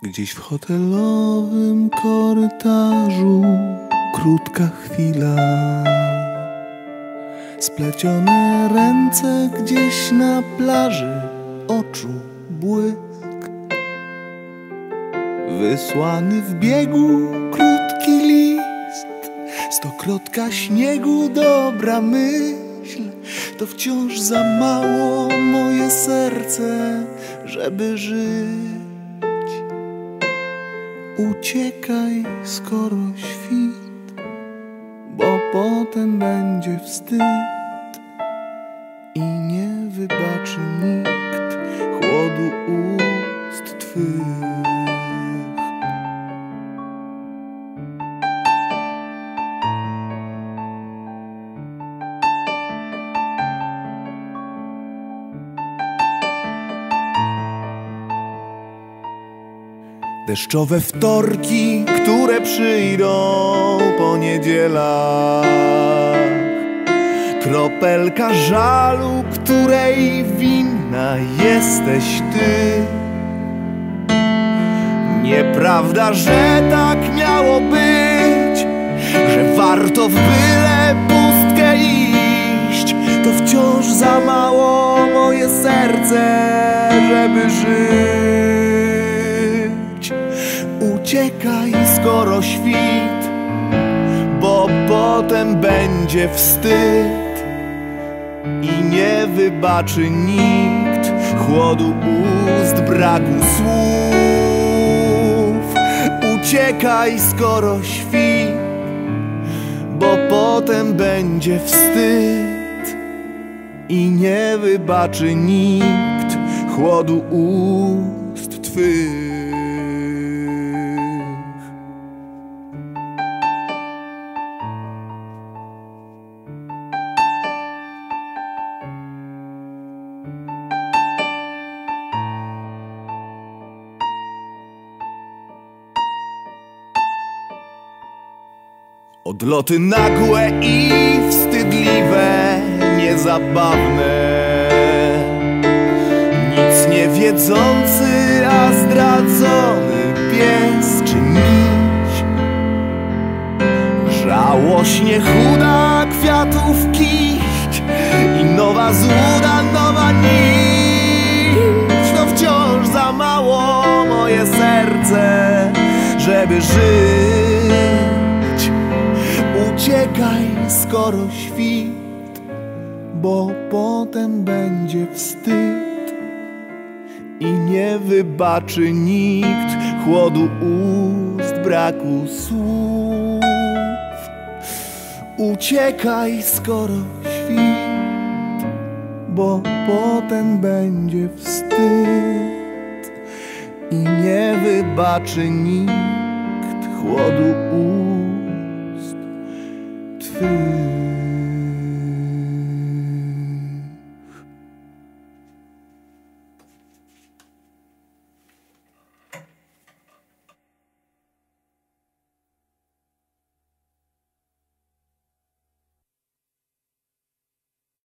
Gdzieś w hotelowym korytarzu krótka chwila, splecione ręce gdzieś na plaży, oczu błysk, wysłany w biegu krótki list, stokrotka śniegu, dobra myśl. To wciąż za mało moje serce, żeby żyć. Uciekaj, skoro świt, bo potem będzie wstyd i nie wybaczy nikt chłodu ust twych. Deszczowe wtorki, które przyjdą po niedzielach, kropelka żalu, której winna jesteś ty. Nieprawda, że tak miało być, że warto w byle pustkę iść. To wciąż za mało moje serce, żeby żyć. Uciekaj, skoro świt, bo potem będzie wstyd i nie wybaczy nikt chłodu ust, braku słów. Uciekaj, skoro świt, bo potem będzie wstyd i nie wybaczy nikt chłodu ust twych. Odloty nagłe i wstydliwe, niezabawne, nic nie wiedzący, a zdradzony pies czy miś. Żałośnie chuda kwiatów kiść i nowa złuda, nowa nić. To wciąż za mało moje serce, żeby żyć. Uciekaj, skoro świt, bo potem będzie wstyd i nie wybaczy nikt chłodu ust, braku słów. Uciekaj, skoro świt, bo potem będzie wstyd i nie wybaczy nikt chłodu ust twych.